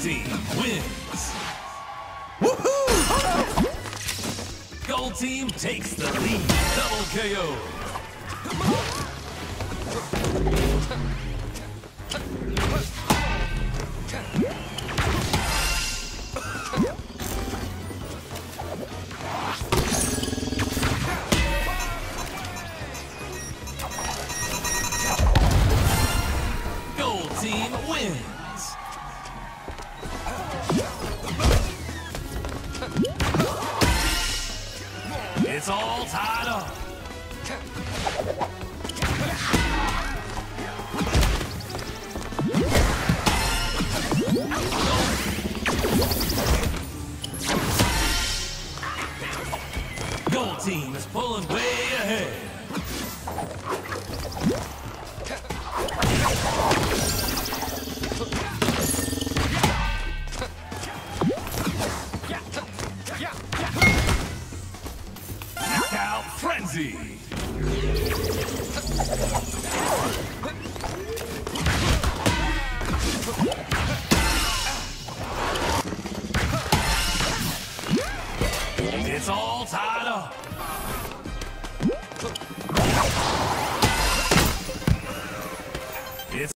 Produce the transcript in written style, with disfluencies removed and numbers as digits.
team wins. Woohoo! Gold team takes the lead. Double KO. Gold team wins. It's all tied up. Gold team is pulling way ahead. Knockout frenzy. It's all tied up.